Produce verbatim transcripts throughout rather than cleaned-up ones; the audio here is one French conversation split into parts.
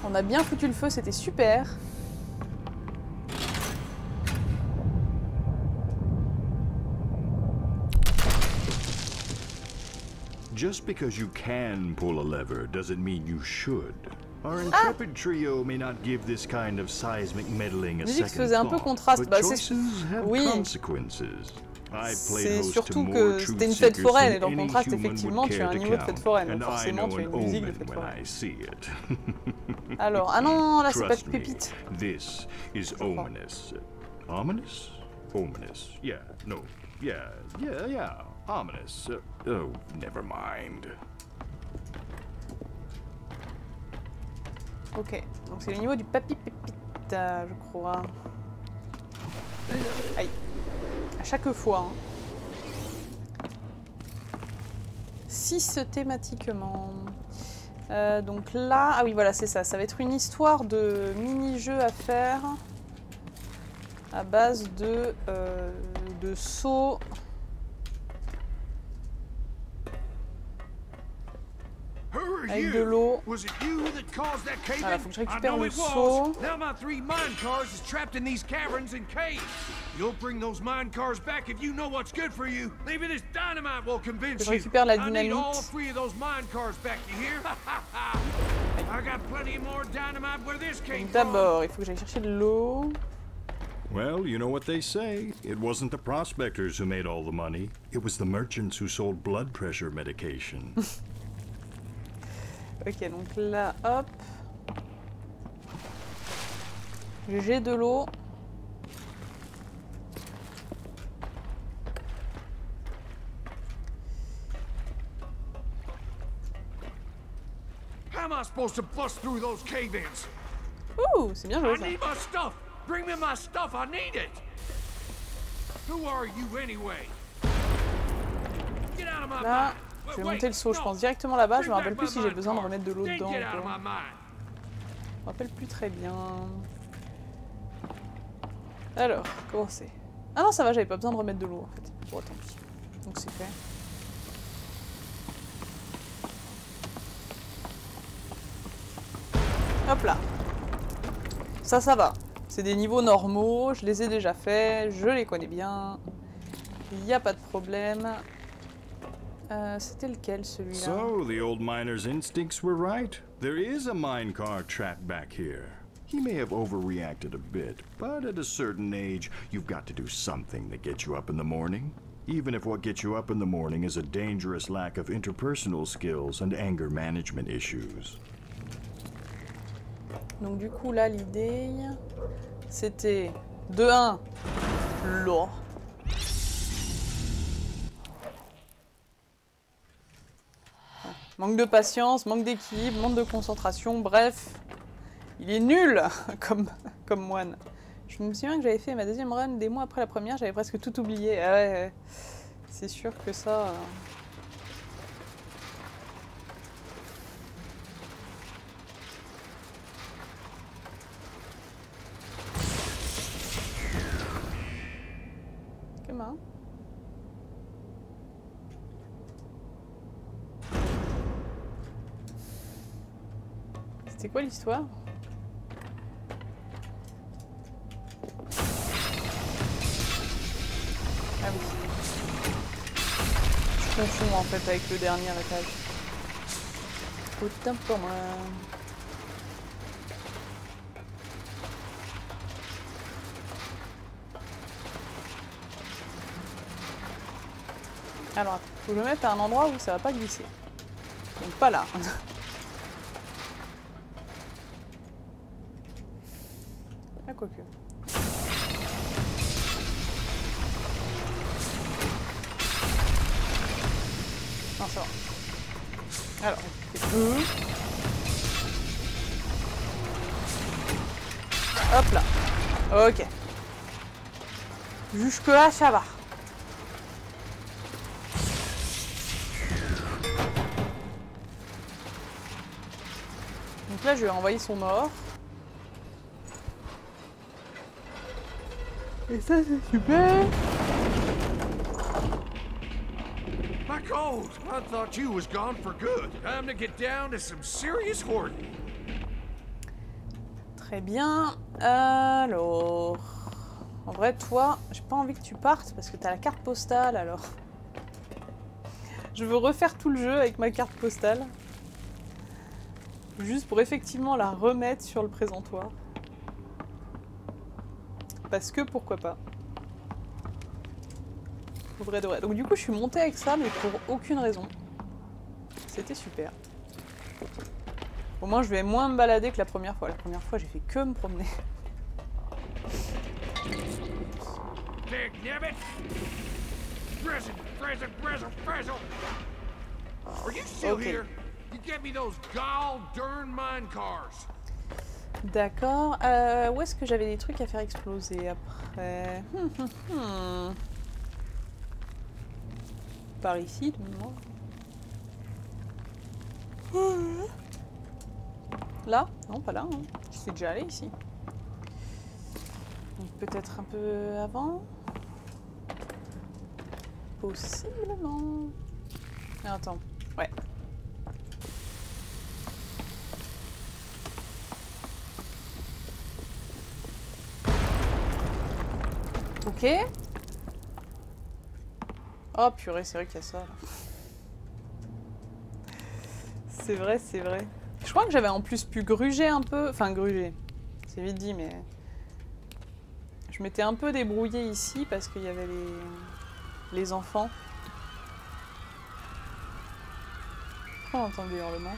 On a bien foutu le feu, c'était super. Just because you can pull a lever doesn't mean you should. Our intrepid ah. trio may not give this kind of seismic meddling a second faisait un peu thought, contraste. but Bah, choices have oui. consequences. C'est surtout que c'était une fête foraine et dans le contraste, effectivement, tu as un niveau de fête foraine. Donc forcément, tu as une musique de fête foraine. Alors, ah non, là, c'est pas de pépite. This is ominous. Ominous? Ominous. Yeah, no. Yeah, yeah, yeah. Ominous. Uh, oh, never mind. Ok, donc c'est le niveau du papy pépite, je crois. Aïe. À chaque fois. Hein. Systématiquement. Euh, donc là, ah oui, voilà, c'est ça. Ça va être une histoire de mini-jeu à faire à base de, euh, de sauts. Avec de l'eau. Voilà, faut que je récupère le seau. Je récupère la dynamite. D'abord, il faut que j'aille chercher de l'eau. Well, you know what they say. It wasn't the prospectors who made all the money. It was the merchants who sold blood pressure medication. Ok, donc là, hop. J'ai de l'eau. How am I supposed to bust through those cave-ins? Ouh, c'est bien joué ça. I need my stuff. Bring me my stuff. I need it. Who are you anyway? Get out of my Là. Je vais monter le seau, je pense directement là-bas. Je me rappelle plus si j'ai besoin de remettre de l'eau dedans. Je me rappelle plus très bien. Alors, comment c'est? Ah non, ça va, j'avais pas besoin de remettre de l'eau en fait. Bon, tant pis. Donc c'est fait. Hop là. Ça, ça va. C'est des niveaux normaux, je les ai déjà faits, je les connais bien. Il n'y a pas de problème. Euh, C'était lequel, celui-là? So, the old miner's instincts were right. There is a minecart trapped back here. He may have overreacted a bit, but at a certain age, you've got to do something that gets you up in the morning. Even if what gets you up in the morning is a dangerous lack of interpersonal skills and anger management issues. Donc du coup, là, l'idée, c'était de un, l'eau. Manque de patience, manque d'équilibre, manque de concentration, bref, il est nul comme, comme moine. Je me souviens que j'avais fait ma deuxième run des mois après la première, j'avais presque tout oublié. Ah ouais, c'est sûr que ça... Euh... Comment ? C'est quoi l'histoire? Ah oui. Je confonds en fait avec le dernier étage. Autant pour moi. Alors, faut que je me mette à un endroit où ça va pas glisser. Donc pas là. Ah, quoique. Non, ça va. Alors, deux. Hop là. Ok. Jusque là, ça va. Donc là, je vais envoyer son or. Et ça, c'est super. My gold! I thought you was gone for good. Time to get down to some serious hoarding. Très bien. Alors... En vrai, toi, j'ai pas envie que tu partes parce que t'as la carte postale, alors. Je veux refaire tout le jeu avec ma carte postale. Juste pour effectivement la remettre sur le présentoir. Parce que pourquoi pas. Au vrai de vrai. Donc du coup, je suis montée avec ça, mais pour aucune raison. C'était super. Au moins, je vais moins me balader que la première fois. La première fois, j'ai fait que me promener. Dagnabbit! Present, present, present, present! Are you still Okay. here? You get me those gall darn mine cars. D'accord. Euh, où est-ce que j'avais des trucs à faire exploser après? Hum, hum, hum. Par ici, du moins. Là? Non, pas là. Hein. Je suis déjà allée ici. Donc peut-être un peu avant? Possiblement. Mais attends. Ouais. Ok. Oh purée, c'est vrai qu'il y a ça. C'est vrai, c'est vrai. Je crois que j'avais en plus pu gruger un peu. Enfin, gruger. C'est vite dit, mais... Je m'étais un peu débrouillée ici parce qu'il y avait les... les enfants. Pourquoi on entend des hurlements?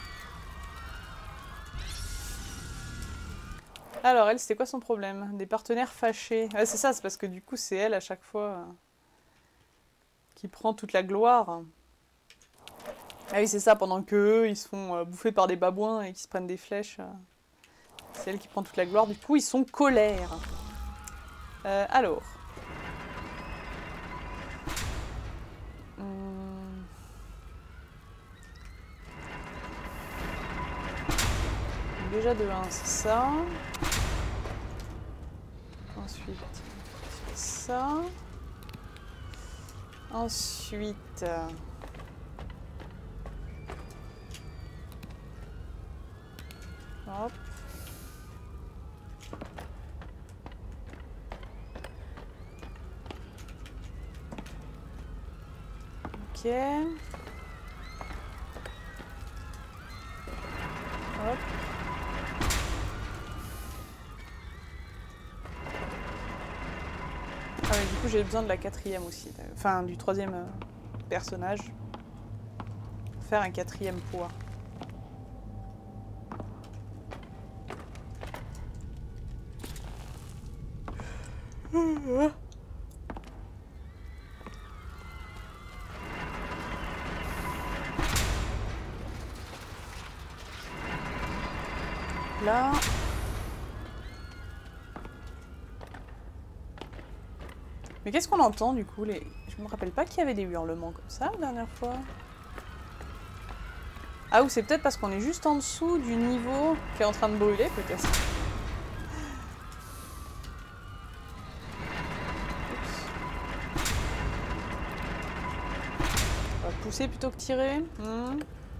Alors, elle, c'était quoi son problème? Des partenaires fâchés. Ouais, c'est ça, c'est parce que du coup, c'est elle à chaque fois euh, qui prend toute la gloire. Ah oui, c'est ça, pendant que eux, ils se font euh, bouffer par des babouins et qu'ils se prennent des flèches. Euh, c'est elle qui prend toute la gloire. Du coup, ils sont colère. Euh, alors. Hum... Déjà de un, c'est ça. Ensuite, ça. Ensuite... Hop. Ok. Hop. Ah mais du coup j'ai besoin de la quatrième aussi, enfin du troisième euh, personnage. Pour faire un quatrième poids. Là. Mais qu'est-ce qu'on entend du coup les... Je me rappelle pas qu'il y avait des hurlements comme ça la dernière fois. Ah ou c'est peut-être parce qu'on est juste en dessous du niveau qui est en train de brûler peut-être. On va pousser plutôt que tirer. Hmm.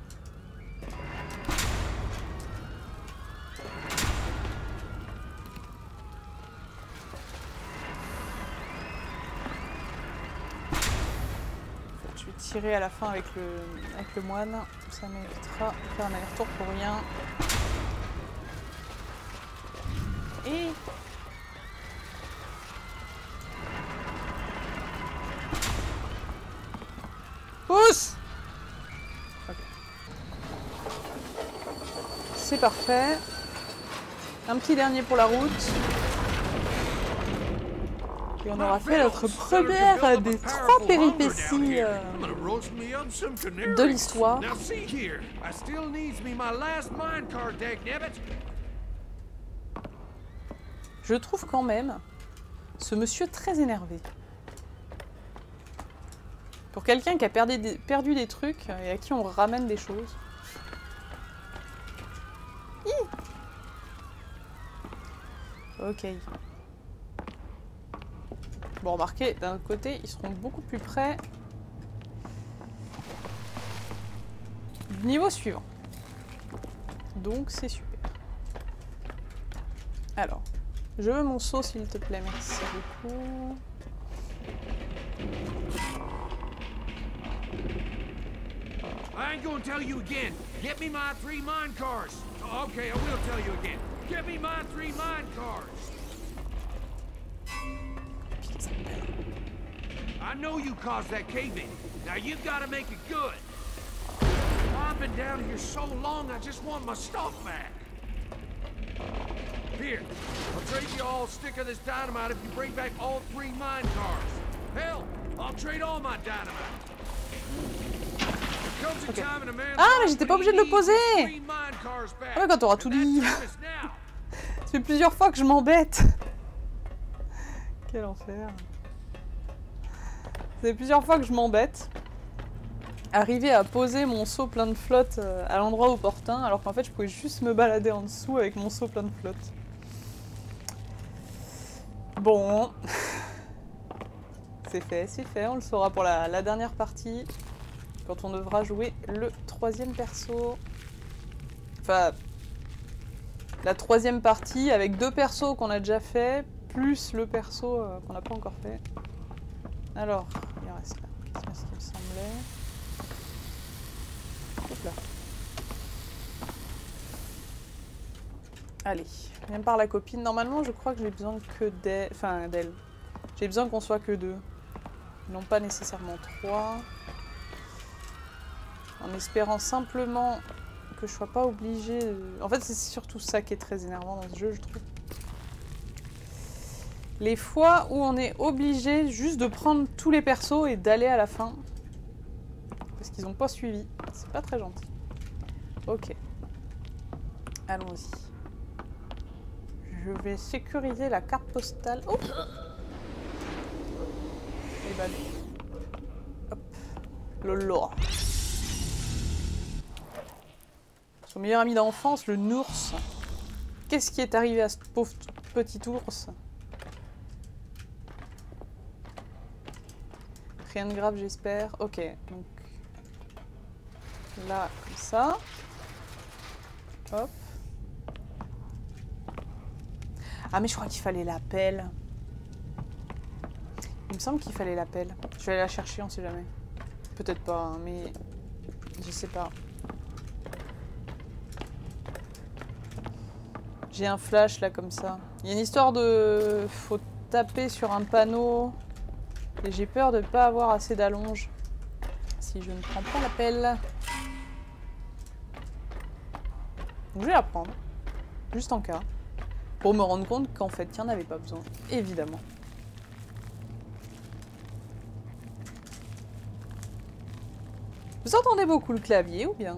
Tirer à la fin avec le, avec le moine, ça m'évitera de faire un aller-retour pour rien. Et... Pousse! Okay. C'est parfait. Un petit dernier pour la route. Et on aura fait notre première des trois péripéties euh, de l'histoire. Je trouve quand même ce monsieur très énervé. Pour quelqu'un qui a perdu des, perdu des trucs et à qui on ramène des choses. Hi. Ok. Bon, remarquez, d'un autre côté, ils seront beaucoup plus près du niveau suivant. Donc, c'est super. Alors, je veux mon seau s'il te plaît, merci beaucoup. I ain't gonna tell you again. Get me my three mine cars. Okay, I will tell you again. Get me my three mine cars. I know you caused that cave-in. Now you gotta make it good. I've been down here so long, I just want my stuff back. Here, I'll trade you all a stick of this dynamite if you bring back all three mine cars. Hell, I'll trade all my dynamite. Okay. Ah, mais j'étais pas obligée de le poser. Ah ouais, quand t'auras tout dit. Ça fait plusieurs fois que je m'embête. Quel enfer. Ça fait plusieurs fois que je m'embête. Arriver à poser mon seau plein de flotte à l'endroit opportun, alors qu'en fait je pouvais juste me balader en dessous avec mon seau plein de flotte. Bon. C'est fait, c'est fait, on le saura pour la, la dernière partie. Quand on devra jouer le troisième perso. Enfin, la troisième partie avec deux persos qu'on a déjà fait, plus le perso euh, qu'on n'a pas encore fait. Alors, il reste là. Qu'est-ce qu'il me semblait? Hop là. Allez, viens par la copine. Normalement, je crois que j'ai besoin que d'elle. Enfin, d'elle. J'ai besoin qu'on soit que deux. Non pas nécessairement trois. En espérant simplement que je sois pas obligée de... En fait, c'est surtout ça qui est très énervant dans ce jeu, je trouve. Les fois où on est obligé juste de prendre tous les persos et d'aller à la fin. Parce qu'ils n'ont pas suivi. C'est pas très gentil. Ok. Allons-y. Je vais sécuriser la carte postale. Oh! Et bah... Hop. Lolo. Son meilleur ami d'enfance, le Nours. Qu'est-ce qui est arrivé à ce pauvre petit ours? Rien de grave, j'espère. Ok, donc... Là, comme ça. Hop. Ah, mais je crois qu'il fallait la pelle. Il me semble qu'il fallait la pelle. Je vais aller la chercher, on sait jamais. Peut-être pas, hein, mais... Je sais pas. J'ai un flash là comme ça. Il y a une histoire de... Faut taper sur un panneau. Et j'ai peur de ne pas avoir assez d'allonge. Si je ne prends pas la pelle. Donc je vais la prendre. Juste en cas. Pour me rendre compte qu'en fait, il n'y en avait pas besoin. Évidemment. Vous entendez beaucoup le clavier ou bien ?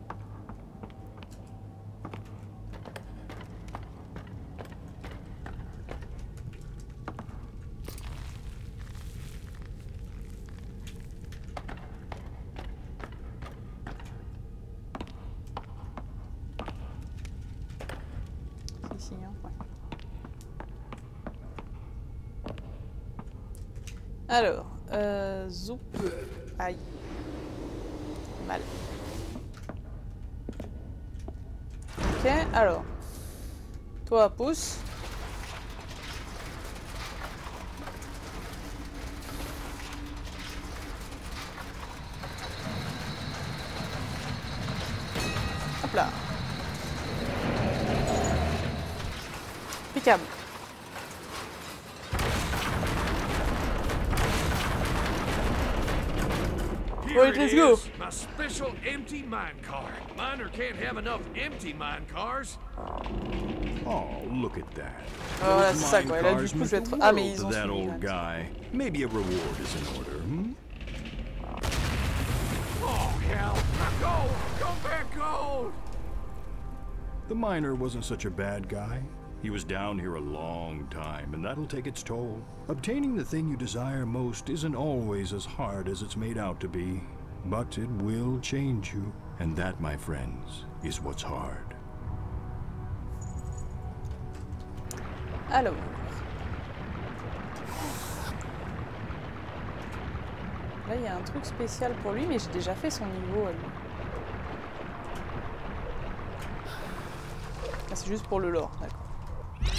Alors, euh, zoup. Aïe. Mal. Ok, alors. Toi, pousse. Hop là. Impeccable. Here it is, my special empty mine car. Miner can't have enough empty mine cars. Oh, look at that. Oh, voilà, c'est ça quoi. Là, du coup, je vais être... Ah, mais ils ont that suivi, old guy. Maybe a reward is in order, hmm? Oh, hell. Gold! Go back gold! The miner wasn't such a bad guy. He was down here a long time, and that'll take its toll. Obtaining the thing you desire most isn't always as hard as it's made out to be, but it will change you. And that, my friends, is what's hard. Alors. Là, il y a un truc spécial pour lui, mais j'ai déjà fait son niveau à lui. Ah, c'est juste pour le lore, d'accord.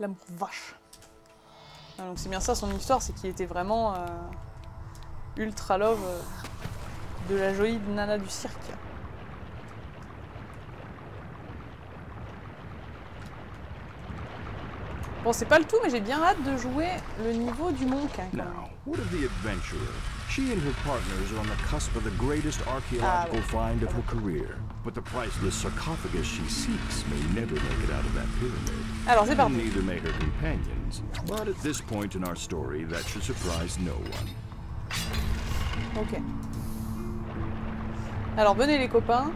L'amour vache. Ah, donc c'est bien ça son histoire, c'est qu'il était vraiment euh, ultra love euh, de la jolie nana du cirque. Bon, c'est pas le tout, mais j'ai bien hâte de jouer le niveau du monk. Hein, now, what of the adventurer? She and her partners are on the cusp of the greatest archaeological ah, find of her career. But the priceless sarcophagus she seeks may never make it out of that pyramid. Alors, c'est parti. Neither may her companions. But at this point in our story, that should surprise no one. Ok. Alors, venez les copains.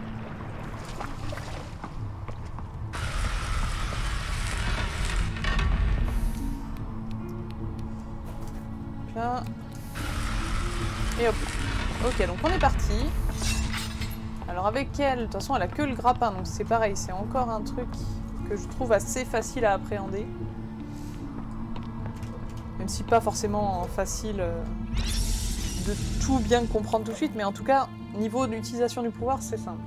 Là. Et hop. Ok, donc on est parti. Alors avec elle, de toute façon elle a que le grappin, donc c'est pareil, c'est encore un truc que je trouve assez facile à appréhender. Même si pas forcément facile de tout bien comprendre tout de suite, mais en tout cas, niveau d'utilisation du pouvoir, c'est simple.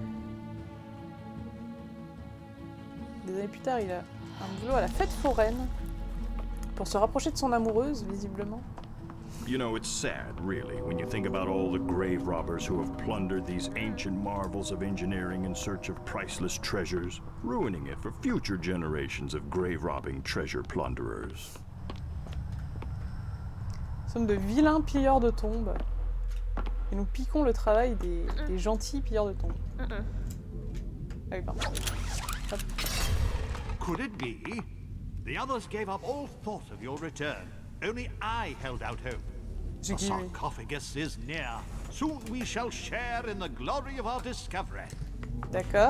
Des années plus tard, il a un boulot à la fête foraine pour se rapprocher de son amoureuse, visiblement. You know, it's sad, really, when you think about all the grave robbers who have plundered these ancient marvels of engineering in search of priceless treasures, ruining it for future generations of grave-robbing treasure plunderers. Nous sommes de vilains pilleurs de tombes. Et nous piquons le travail des, des gentils pilleurs de tombes. Ah oui, pardon. Hop. Could it be? The others gave up all thought of your return. Only I held out hope. The sarcophagus is near. Soon we shall share in the glory of our discovery. D'accord.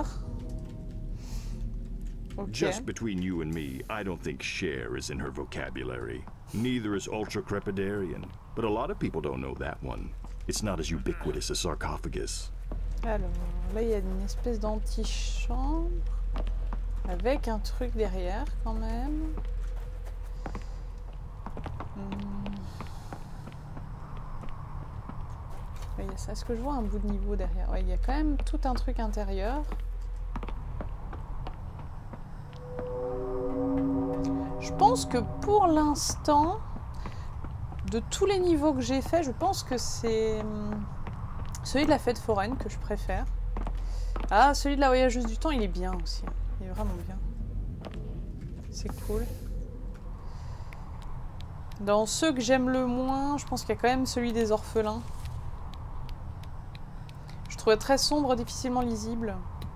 Okay. Just between you and me, I don't think share is in her vocabulary. Neither is ultra-crepidarian. But a lot of people don't know that one. It's not as ubiquitous as sarcophagus. Alors, là il y a une espèce d'antichambre. Avec un truc derrière quand même. Hmm. Ouais, il y a ça. Est-ce que je vois un bout de niveau derrière? Ouais, il y a quand même tout un truc intérieur. Je pense que pour l'instant, de tous les niveaux que j'ai fait, je pense que c'est celui de la fête foraine que je préfère. Ah, celui de la voyageuse du temps, il est bien aussi. Il est vraiment bien. C'est cool. Dans ceux que j'aime le moins, je pense qu'il y a quand même celui des orphelins. Je trouvais très sombre, difficilement lisible.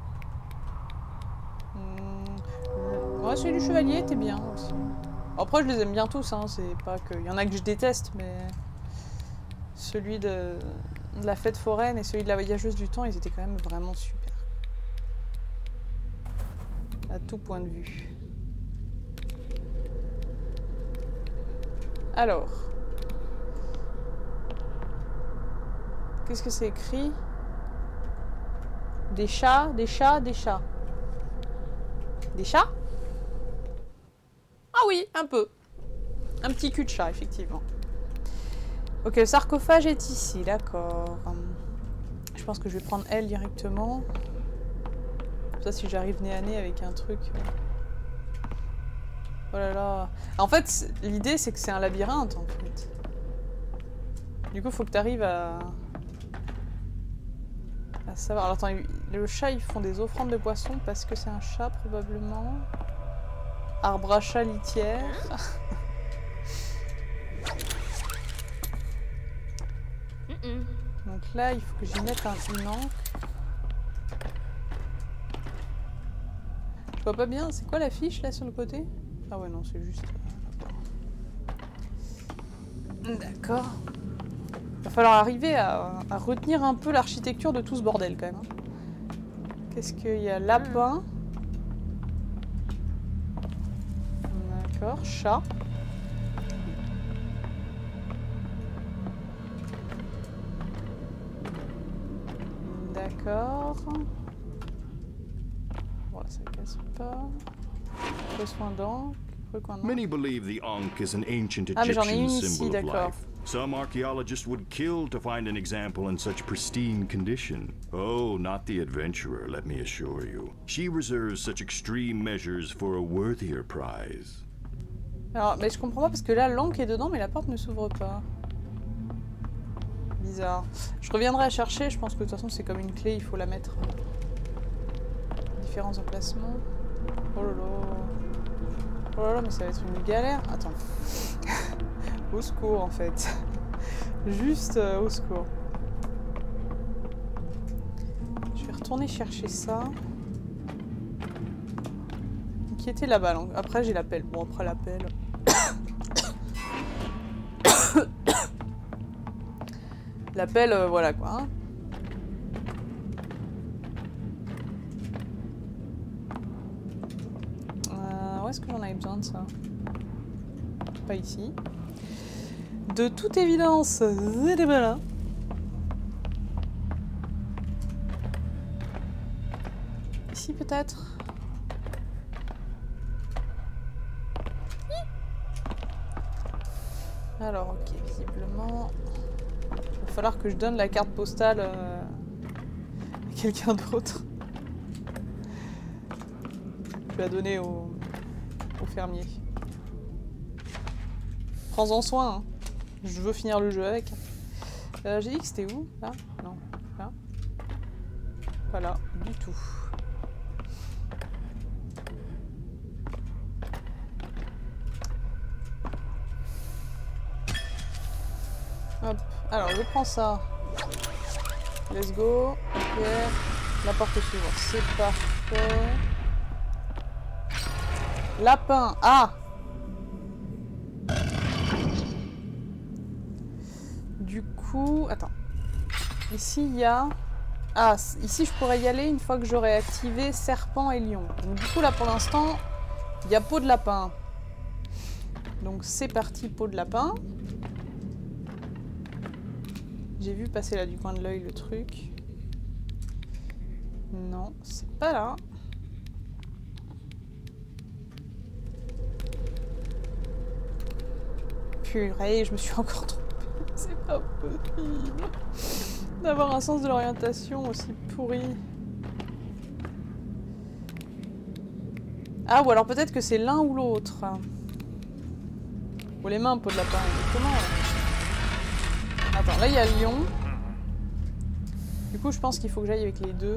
Mmh. Ouais, celui du chevalier était bien aussi. Après, je les aime bien tous, hein. C'est pas que... Il y en a que je déteste, mais... Celui de... de la fête foraine et celui de la voyageuse du temps, ils étaient quand même vraiment super. À tout point de vue. Alors. Qu'est-ce que c'est écrit? Des chats, des chats, des chats. Des chats? Ah oui, un peu. Un petit cul de chat, effectivement. Ok, le sarcophage est ici, d'accord. Je pense que je vais prendre elle directement. Ça, si j'arrive nez à nez avec un truc... Oh là là. En fait, l'idée, c'est que c'est un labyrinthe, en fait. Du coup, il faut que tu arrives à... à savoir. Alors, attends, le chat, ils font des offrandes de poissons parce que c'est un chat, probablement. Arbre à chat litière. Donc là, il faut que j'y mette un, une encre. Je vois pas bien, c'est quoi la fiche là sur le côté? Ah ouais, non, c'est juste... D'accord. Il va falloir arriver à, à retenir un peu l'architecture de tout ce bordel quand même. Hein. Qu'est-ce qu'il y a? Lapin. D'accord, chat. D'accord. Voilà, ça casse pas. Recoin d'encre. Recoin d'encre. Many believe the Ankh is an ancient Ah, mais j'en ai Egyptian une ici, symbol of d'accord. life. Some archaeologists would kill to find an example in such pristine condition. Oh, not the adventurer, let me assure you. She reserves such extreme measures for a worthier prize. Alors, mais je comprends pas parce que là, l'encre est dedans, mais la porte ne s'ouvre pas. Bizarre. Je reviendrai à chercher, je pense que de toute façon, c'est comme une clé, il faut la mettre. Différents emplacements. Oh là là. Oh là là, mais ça va être une galère. Attends. Au secours, en fait. Juste euh, au secours. Je vais retourner chercher ça. Qui était là-bas. Après, j'ai l'appel. Bon, après l'appel. L'appel, euh, voilà quoi. Hein. Euh, où est-ce que j'en avais besoin de ça? Pas ici. De toute évidence, c'est les malins. Ici peut-être. Alors, ok, visiblement... Il va falloir que je donne la carte postale euh, à quelqu'un d'autre. Je vais la donner au, au fermier. Prends-en soin, hein. Je veux finir le jeu avec. Euh, J'ai dit que c'était où? Là? Non. Là? Pas là, du tout. Hop. Alors, je prends ça. Let's go. Ok. La porte suivante. C'est parfait. Lapin. Ah! Du coup... Attends. Ici, il y a... Ah, ici, je pourrais y aller une fois que j'aurai activé serpent et lion. Donc, du coup, là, pour l'instant, il y a peau de lapin. Donc, c'est parti, peau de lapin. J'ai vu passer là du coin de l'œil le truc. Non, c'est pas là. Purée, je me suis encore trompée. C'est pas possible d'avoir un sens de l'orientation aussi pourri. Ah, ou alors peut-être que c'est l'un ou l'autre. Ou les mains, peau de lapin, exactement. Attends, là il y a lion. Du coup, je pense qu'il faut que j'aille avec les deux.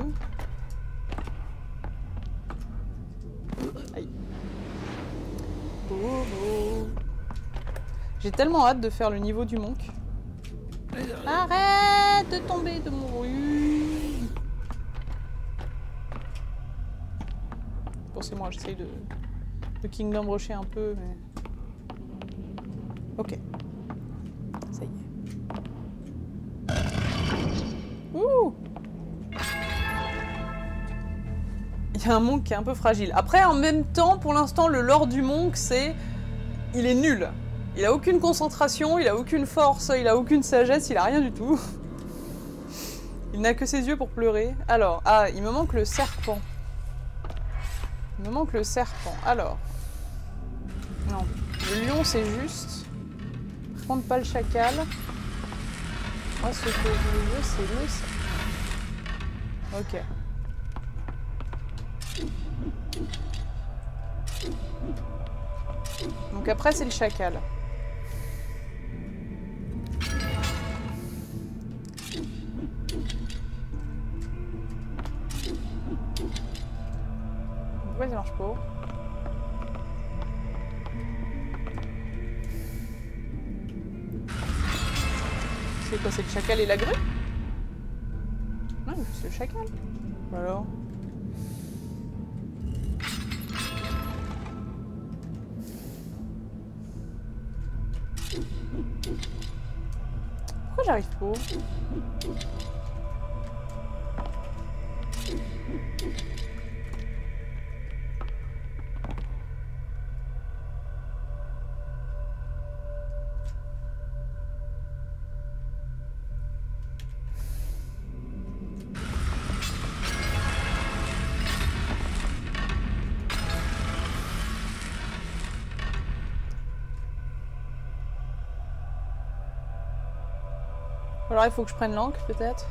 Aïe. Oh, oh. J'ai tellement hâte de faire le niveau du monk. Arrête de tomber de mon rue. Bon, c'est moi, j'essaye de, de Kingdom Rusher un peu, mais... Ok. Ça y est. Ouh! Il y a un monk qui est un peu fragile. Après, en même temps, pour l'instant, le lore du monk, c'est... Il est nul. Il a aucune concentration, il a aucune force, il a aucune sagesse, il a rien du tout. Il n'a que ses yeux pour pleurer. Alors, ah, il me manque le serpent. Il me manque le serpent. Alors. Non. Le lion, c'est juste. Par contre, pas le chacal. Moi, ce que je veux, c'est le serpent. Ok. Donc après, c'est le chacal. Pourquoi ça marche pas? C'est quoi? C'est le chacal et la grue? Non, c'est le chacal. Alors? Pourquoi j'arrive pas? Alors il faut que je prenne l'encre peut-être.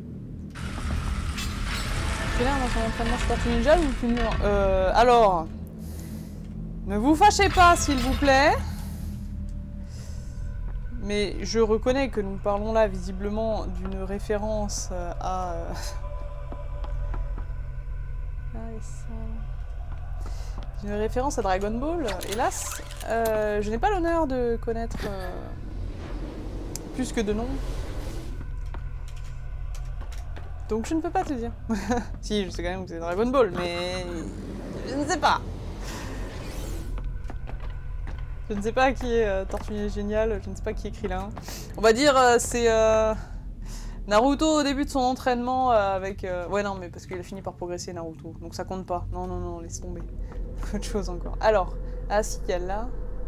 C'est là dans son entraînement Sport Ninja ou plus euh, alors, Ne vous fâchez pas, s'il vous plaît. Mais je reconnais que nous parlons là visiblement d'une référence à... Une référence à Dragon Ball. Hélas, euh, je n'ai pas l'honneur de connaître euh, plus que de nom. Donc je ne peux pas te dire. Si, je sais quand même que c'est Dragon Ball, mais je ne sais pas. Je ne sais pas qui est euh, Tortue Ninja Génial, je ne sais pas qui est Krillin. On va dire euh, c'est euh, Naruto au début de son entraînement euh, avec... Euh... Ouais non mais parce qu'il a fini par progresser Naruto, donc ça compte pas. Non non non, laisse tomber. Autre chose encore. Alors, ah si, il y a là.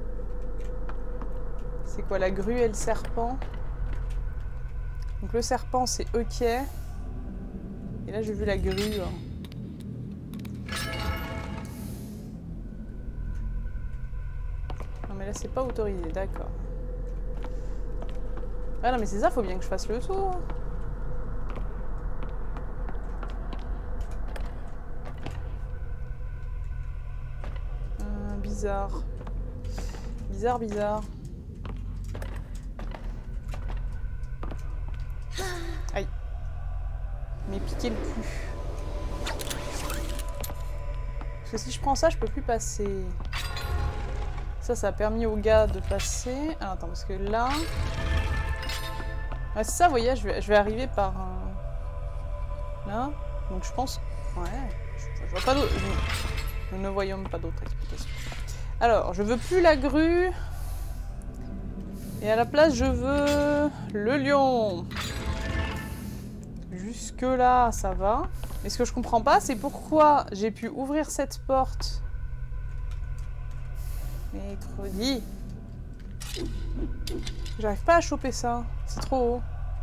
C'est quoi la grue et le serpent? Donc le serpent c'est ok. Et là j'ai vu la grue. Hein. Non mais là c'est pas autorisé, d'accord. Ah non mais c'est ça, faut bien que je fasse le tour. Euh, bizarre. Bizarre, bizarre. Aïe. Mais piquer le cul. Parce que si je prends ça, je peux plus passer. Ça, ça a permis au gars de passer. Alors attends, parce que là... Ouais, c'est ça, vous voyez, je vais, je vais arriver par... Euh... Là. Donc je pense... Ouais, je, je vois pas d'autre... Nous ne voyons pas d'autres explications. Alors, je veux plus la grue. Et à la place, je veux... le lion. Jusque là, ça va. Mais ce que je comprends pas, c'est pourquoi j'ai pu ouvrir cette porte... Mercredi. J'arrive pas à choper ça. C'est trop haut.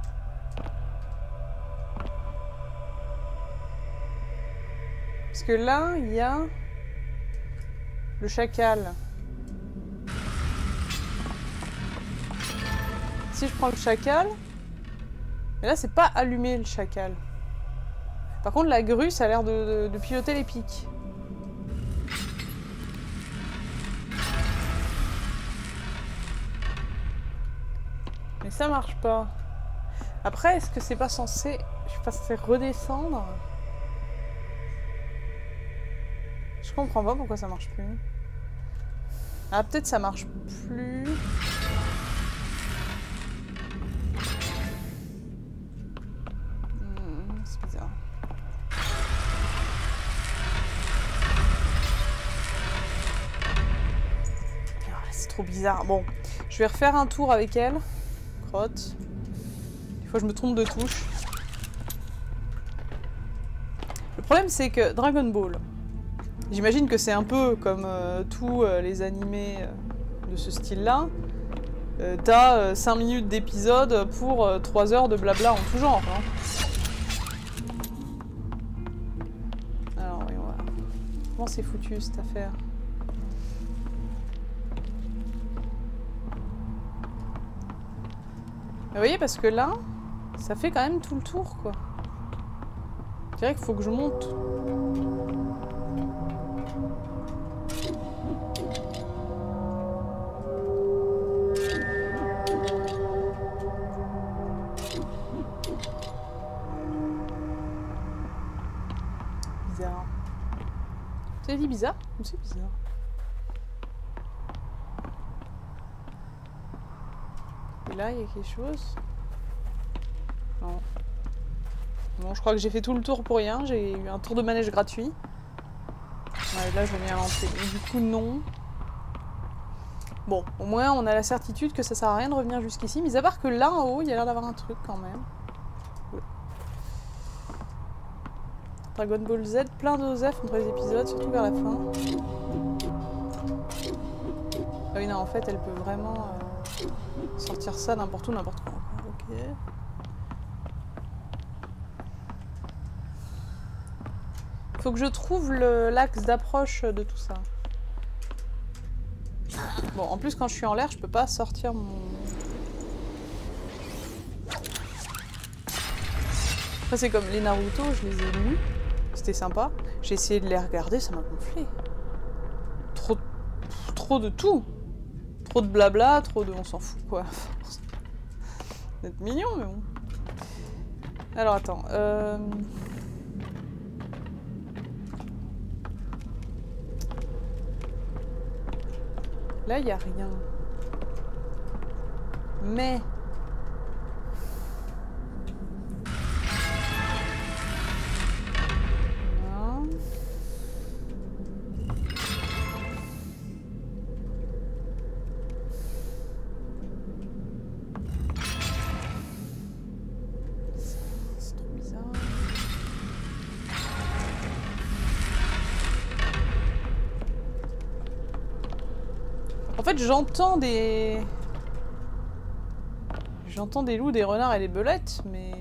Parce que là, il y a le chacal. Si je prends le chacal... Mais là, c'est pas allumé le chacal. Par contre, la grue, ça a l'air de, de, de piloter les pics. Mais ça marche pas. Après, est-ce que c'est pas censé... Je suis pas censé redescendre? Je comprends pas pourquoi ça marche plus. Ah, peut-être ça marche plus... Hmm, c'est bizarre. Ah, c'est trop bizarre. Bon, je vais refaire un tour avec elle. Crotte. Des fois je me trompe de touche. Le problème c'est que Dragon Ball, j'imagine que c'est un peu comme euh, tous euh, les animés euh, de ce style-là. Euh, T'as euh, cinq minutes d'épisode pour euh, trois heures de blabla en tout genre. Hein. Alors voyons voir. Comment c'est foutu cette affaire? Vous voyez, parce que là, ça fait quand même tout le tour, quoi. Je dirais qu'il faut que je monte. Bizarre. Tu as dit bizarre? C'est bizarre. Et là, il y a quelque chose. Non. Bon, je crois que j'ai fait tout le tour pour rien. J'ai eu un tour de manège gratuit. Ouais, là, je vais bien lancer. Et du coup, non. Bon, au moins, on a la certitude que ça sert à rien de revenir jusqu'ici. Mais à part que là, en haut, il y a l'air d'avoir un truc quand même. Ouais. Dragon Ball Z, plein d'osef entre les épisodes, surtout vers la fin. Ah oui, non, en fait, elle peut vraiment... Euh... sortir ça n'importe où, n'importe quoi. Ok. Faut que je trouve l'axe d'approche de tout ça. Bon, en plus, quand je suis en l'air, je peux pas sortir mon... Après, c'est comme les Naruto, je les ai lus. C'était sympa. J'ai essayé de les regarder, ça m'a gonflé. Trop... trop de tout. Trop de blabla, trop de... On s'en fout, quoi. C'est mignon, mais bon. Alors, attends. Euh... Là, il n'y a rien. Mais... Non. C'est trop bizarre. En fait, j'entends des... J'entends des loups, des renards et des belettes, mais...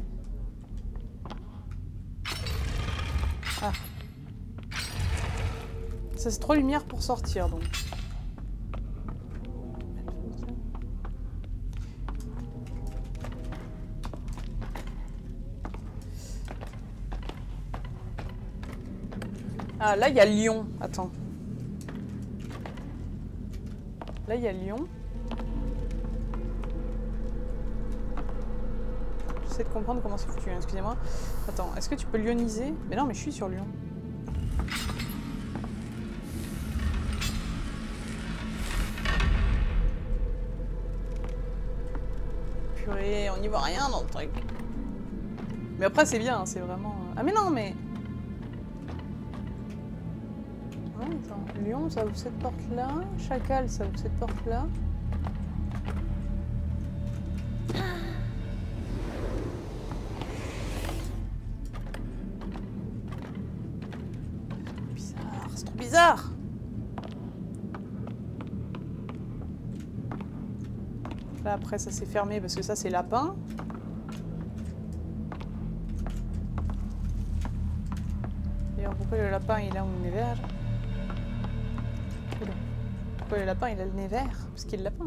Ah. Ça, c'est trop lumière pour sortir, donc. Ah, là, il y a Lion. Attends. Là, il y a Lion. J'essaie de comprendre comment c'est foutu, hein, excusez-moi. Attends, est-ce que tu peux lioniser? Mais non, mais je suis sur Lion. Purée, on n'y voit rien dans le truc. Mais après, c'est bien, c'est vraiment... Ah mais non, mais... Oh, attends. Lion, ça ouvre cette porte-là. Chacal, ça ouvre cette porte-là. C'est trop bizarre. Là, après, ça s'est fermé parce que ça, c'est lapin. D'ailleurs, pourquoi le lapin, il a un nez vert? Pourquoi le lapin, il a le nez vert? Parce qu'il est lapin.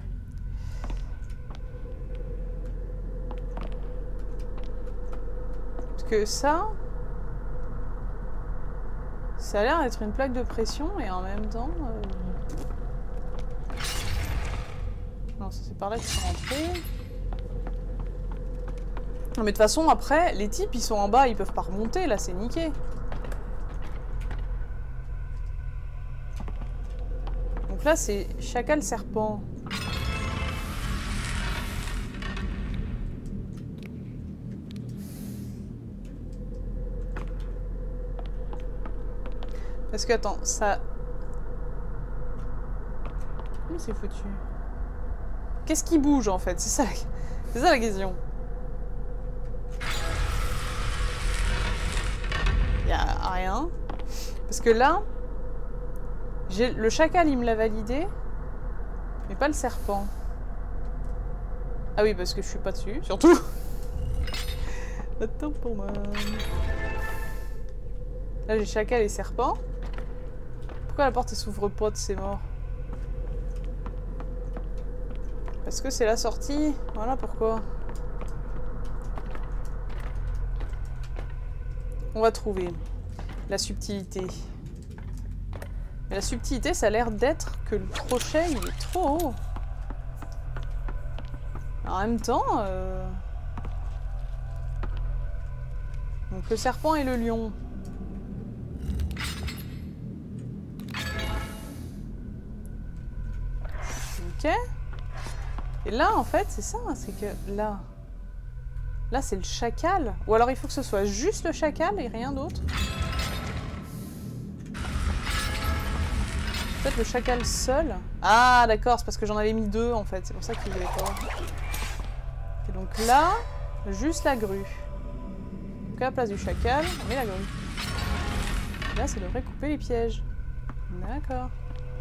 Parce que ça... Ça a l'air d'être une plaque de pression et en même temps... Euh... Non, ça c'est par là qu'ils sont rentrés. Non mais de toute façon, après, les types, ils sont en bas, ils peuvent pas remonter, là, c'est niqué. Donc là, c'est chacal serpent. Parce que, attends, ça... Comment c'est foutu? Qu'est-ce qui bouge, en fait? C'est ça, c'est ça la question. Y a rien. Parce que là... J'ai le chacal, il me l'a validé. Mais pas le serpent. Ah oui, parce que je suis pas dessus, surtout. Attends pour moi. Là, j'ai chacal et serpent. Pourquoi la porte, elle s'ouvre pas de ces morts? Parce que c'est la sortie. Voilà pourquoi. On va trouver la subtilité. Mais la subtilité, ça a l'air d'être que le crochet, il est trop haut. En même temps... Euh... Donc le serpent et le lion. Ok. Et là, en fait, c'est ça, c'est que là... Là, c'est le chacal. Ou alors, il faut que ce soit juste le chacal et rien d'autre. Peut-être le chacal seul. Ah, d'accord, c'est parce que j'en avais mis deux, en fait. C'est pour ça qu'il voulait pas. Et donc là, juste la grue. Donc à la place du chacal, on met la grue. Là, ça devrait couper les pièges. D'accord.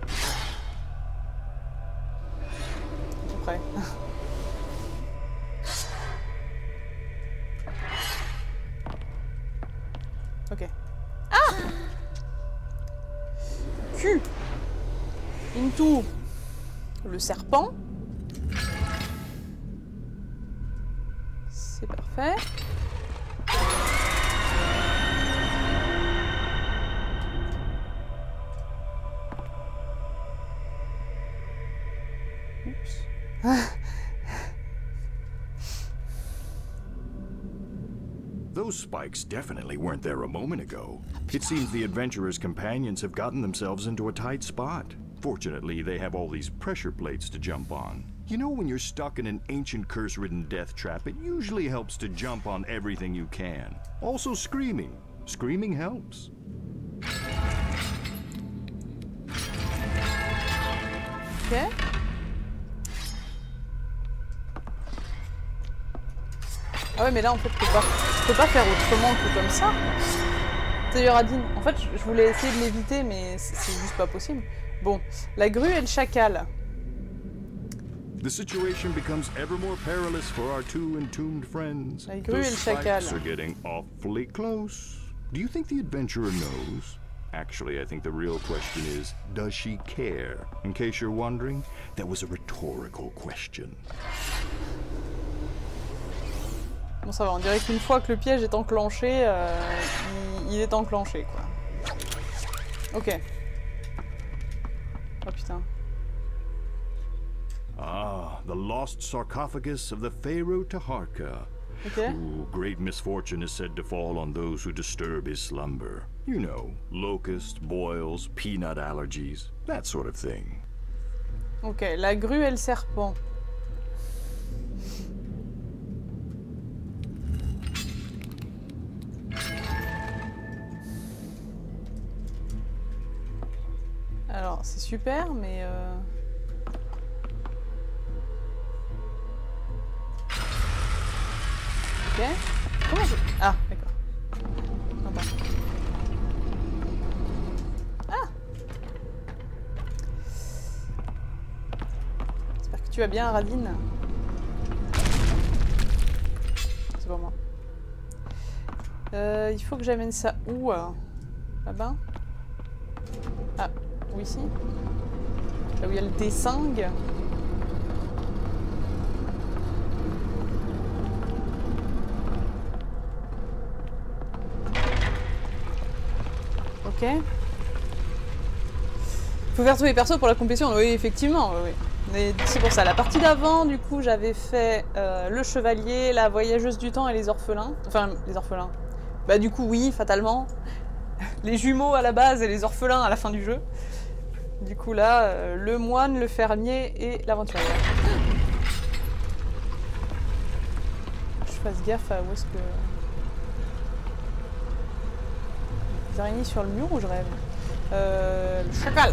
Prêt. Ok. Ah! Q. Into le serpent. C'est parfait. Those spikes definitely weren't there a moment ago. It seems the adventurer's companions have gotten themselves into a tight spot. Fortunately, they have all these pressure plates to jump on. You know, when you're stuck in an ancient curse-ridden death trap, it usually helps to jump on everything you can. Also screaming. Screaming helps. Ok. Ah ouais, mais là, en fait, je peux pas, je peux pas faire autrement que comme ça. Salut Radine. En fait, je voulais essayer de l'éviter, mais c'est juste pas possible. Bon, la grue et le chacal. The situation becomes ever more perilous for our two entombed friends. La grue et le chacal. Those spikes are getting awfully close. Do you think the adventurer knows? Actually, I think the real question is, does she care? In case you're wondering, that was a rhetorical question. Bon, ça va, on dirait qu'une fois que le piège est enclenché, euh, il, il est enclenché, quoi. Ok. Oh putain. Ah, the lost sarcophagus of the Pharaoh Taharka. Ok. Ooh, great misfortune is said to fall on those who disturb his slumber. You know, locusts, boils, peanut allergies, that sort of thing. Ok, la grue et le serpent. Alors, c'est super, mais... Euh... Ok. Comment je... Ah, d'accord. Attends. Ah! J'espère que tu vas bien, Radine. C'est pour moi. Euh, il faut que j'amène ça où? Là-bas? Ah, ou ici? Là où il y a le dessingue. Ok. Faut faire tous les persos pour la compétition. Oui, effectivement. Oui, oui. Mais c'est pour ça. La partie d'avant, du coup, j'avais fait euh, le chevalier, la voyageuse du temps et les orphelins. Enfin, les orphelins. Bah, du coup, oui, fatalement. Les jumeaux à la base et les orphelins à la fin du jeu. Du coup, là, euh, le moine, le fermier et l'aventurier. Je fasse gaffe à où est-ce que... Des araignées sur le mur ou je rêve? Euh, le chacal.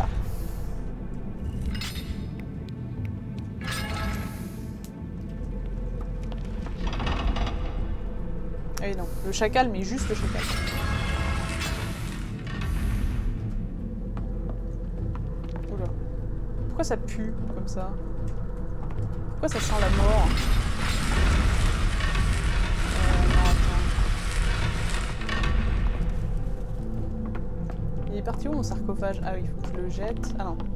Ah oui, non. Le chacal, mais juste le chacal. Oula. Pourquoi ça pue comme ça? Pourquoi ça sent la mort? Il est parti où mon sarcophage? Ah oui, il faut que je le jette. Ah non.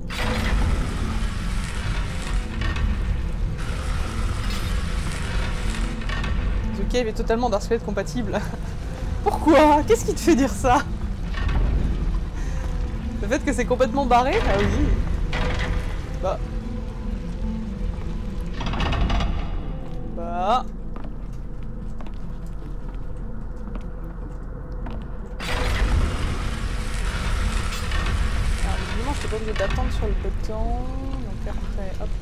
The Cave est totalement Dark Souls compatible. Pourquoi? Qu'est-ce qui te fait dire ça? Le fait que c'est complètement barré? Ah oui. Bah. Bah. Je suis pas obligée d'attendre sur le bouton, donc après, hop.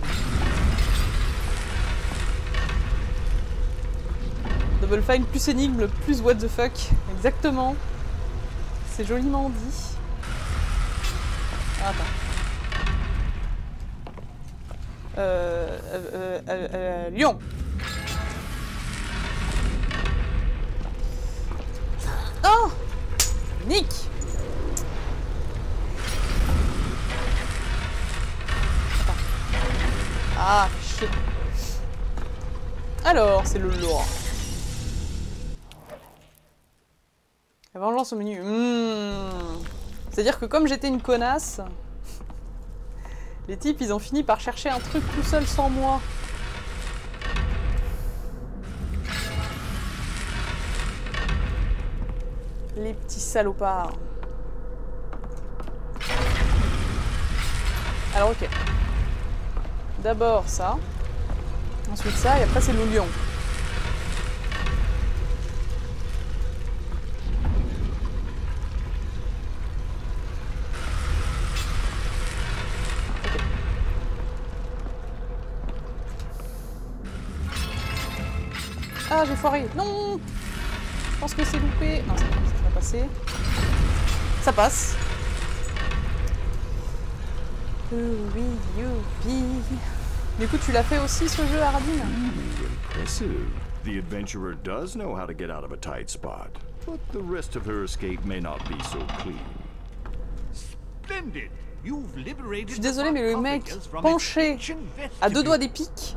Double Fine plus énigme, plus what the fuck. Exactement. C'est joliment dit. Ah, attends. Euh, euh, euh, euh, Lyon. Oh, Nick. Ah, shit. Alors, c'est le lore. La vengeance au menu. Mmh. C'est-à-dire que comme j'étais une connasse, les types, ils ont fini par chercher un truc tout seul sans moi. Les petits salopards. Alors, ok. D'abord ça. Ensuite ça, et après c'est le lion. Okay. Ah, j'ai foiré. Non! Je pense que c'est loupé. Non, ça va passer. Ça passe. Oui, youpi. Du coup, tu l'as fait aussi ce jeu, Aradine? Impressive. The adventurer does know how to get out of a tight spot, but the rest of her escape may not be so clean. Splendid. You've liberated. Je suis désolé, mais le mec penché à deux doigts des pics,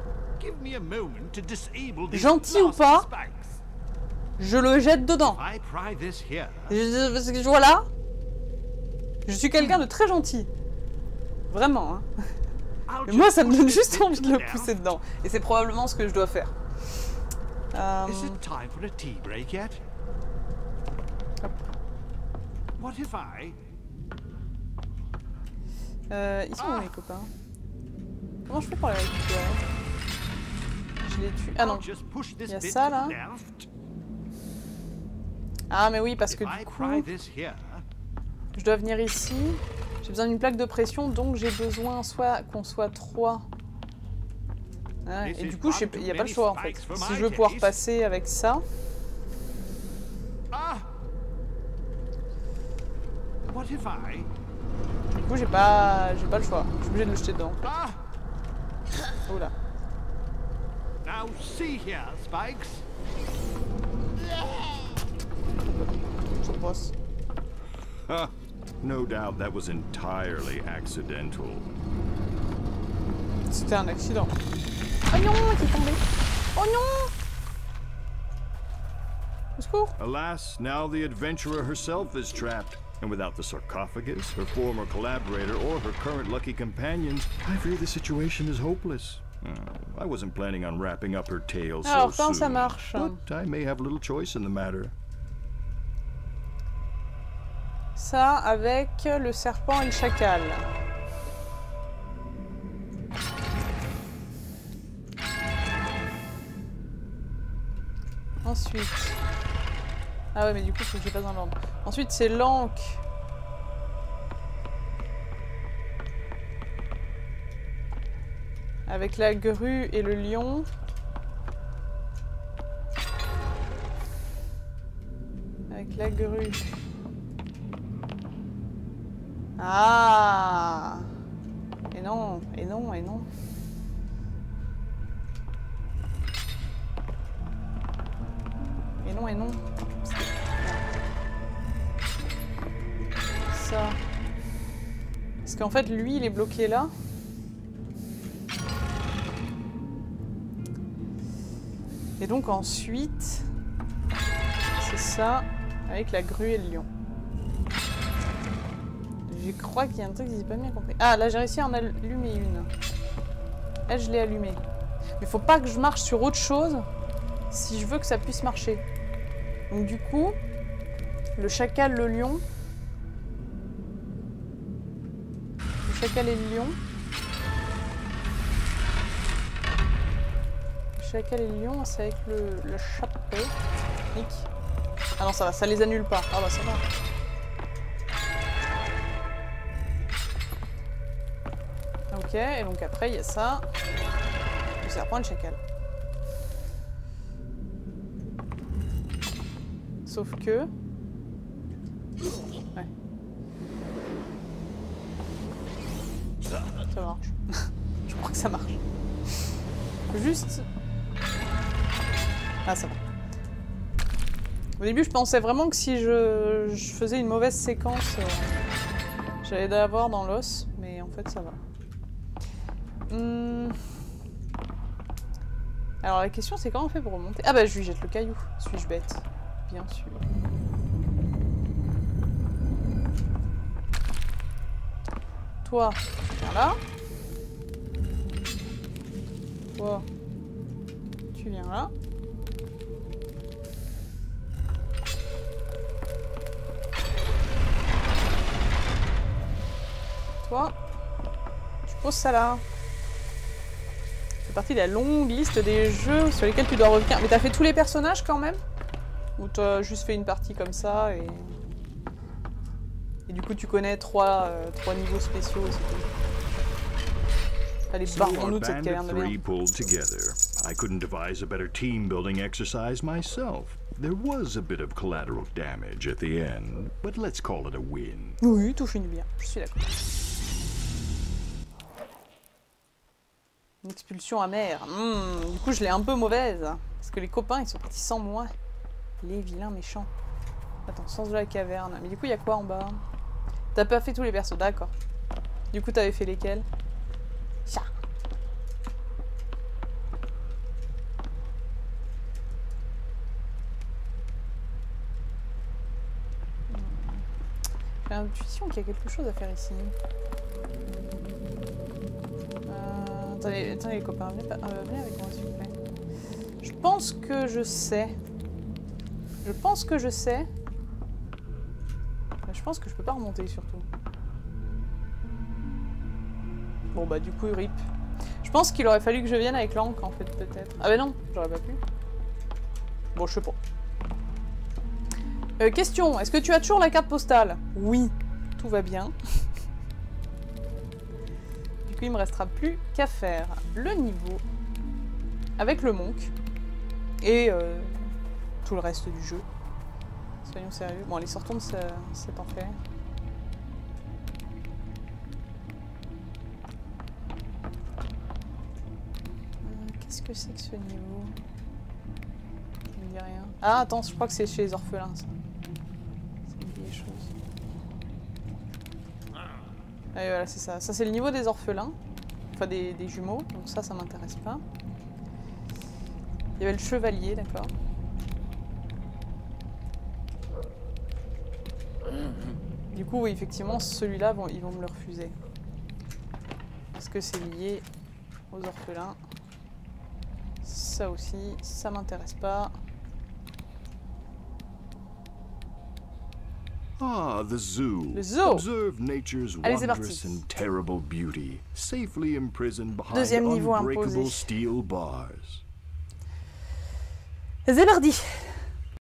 gentil ou pas, je le jette dedans. Je, parce que voilà, je suis quelqu'un de très gentil. Vraiment, hein. Mais moi, ça me donne juste envie de le pousser dedans. Et c'est probablement ce que je dois faire. Euh... Euh, ils sont où, mes copains? Comment je fais pour les récupérer? Je les tue. Ah non, il y a ça là. Ah mais oui, parce que du coup, je dois venir ici. J'ai besoin d'une plaque de pression, donc j'ai besoin soit qu'on soit trois. Ah, et du coup, il n'y a pas le choix en fait. Si je veux pouvoir passer avec ça. Du coup, j'ai pas, j'ai pas le choix. Je suis obligé de le jeter dedans. Oh là. Je passe. Huh. No doubt that was entirely accidental. C'était un accident. Oh non, il est tombé. Oh non! Au secours. Alas, now the adventurer herself is trapped. And without the sarcophagus, her former collaborator, or her current lucky companions, I fear the situation is hopeless. Uh, I wasn't planning on wrapping up her tale so Alors, soon, ça marche. But I may have little choice in the matter. Ça avec le serpent et le chacal. Ensuite... Ah ouais, mais du coup, faut que je passe dans l'ordre. Ensuite, c'est l'anque. Avec la grue et le lion. Avec la grue. Ah! Et non, et non, et non. Et non, et non. Ça. Parce qu'en fait, lui, il est bloqué là. Et donc ensuite, c'est ça, avec la grue et le lion. Je crois qu'il y a un truc que j'ai pas bien compris. Ah, là, j'ai réussi à en allumer une. Là, je l'ai allumée. Mais faut pas que je marche sur autre chose si je veux que ça puisse marcher. Donc du coup, le chacal, le lion... Le chacal et le lion... Le chacal et le lion, c'est avec le, le chapeau. Nick. Ah non, ça va, ça les annule pas. Ah bah ça va. Ok, et donc après, il y a ça. Le serpent et le chacal. Sauf que... Ouais. Ça marche. Je crois que ça marche. Juste... Ah, ça va. Au début, je pensais vraiment que si je, je faisais une mauvaise séquence, euh, j'allais l'avoir dans l'os, mais en fait, ça va. Hum... Alors, la question, c'est comment on fait pour remonter? Ah bah, je lui jette le caillou. Suis-je bête? Bien sûr. Toi, tu viens là. Toi, tu viens là. Toi, tu poses ça là. C'est partie de la longue liste des jeux sur lesquels tu dois revenir. Mais t'as fait tous les personnages quand même? Ou t'as juste fait une partie comme ça et... Et du coup tu connais trois, euh, trois niveaux spéciaux et c'est tout. Allez, barrons-nous de cette caverne de merde. I couldn't devise a better team building exercise myself. There was a bit of collateral damage at the end, but let's call it a win. Oui, tout finit bien, je suis d'accord. Une expulsion amère. Mmh, du coup, je l'ai un peu mauvaise. Parce que les copains, ils sont partis sans moi. Les vilains méchants. Attends, sens de la caverne. Mais du coup, il y a quoi en bas? T'as pas fait tous les persos, d'accord. Du coup, t'avais fait lesquels? Ça. J'ai l'intuition qu'il y a quelque chose à faire ici. Euh, attendez, attendez les copains, venez, euh, venez avec moi s'il vous plaît. Je pense que je sais. Je pense que je sais. Je pense que je peux pas remonter surtout. Bon bah du coup rip. Je pense qu'il aurait fallu que je vienne avec l'encre en fait peut-être. Ah bah non, j'aurais pas pu. Bon je sais pas. Euh, question, est-ce que tu as toujours la carte postale? Oui, tout va bien. Du coup, il me restera plus qu'à faire le niveau avec le monk et euh, tout le reste du jeu. Soyons sérieux. Bon, allez, sortons de ce, cet enfer. Euh, Qu'est-ce que c'est que ce niveau? Il me dit rien. Ah, attends, je crois que c'est chez les orphelins, ça. Et voilà, c'est ça. Ça, c'est le niveau des orphelins. Enfin, des, des jumeaux. Donc ça, ça m'intéresse pas. Il y avait le chevalier, d'accord. Du coup, oui, effectivement, celui-là, bon, ils vont me le refuser. Parce que c'est lié aux orphelins. Ça aussi, ça m'intéresse pas. Ah, the zoo. Le zoo. Observe nature's Allez, c'est wondrous parti. and terrible beauty, safely imprisoned behind Deuxième niveau unbreakable imposé. steel bars. C'est parti.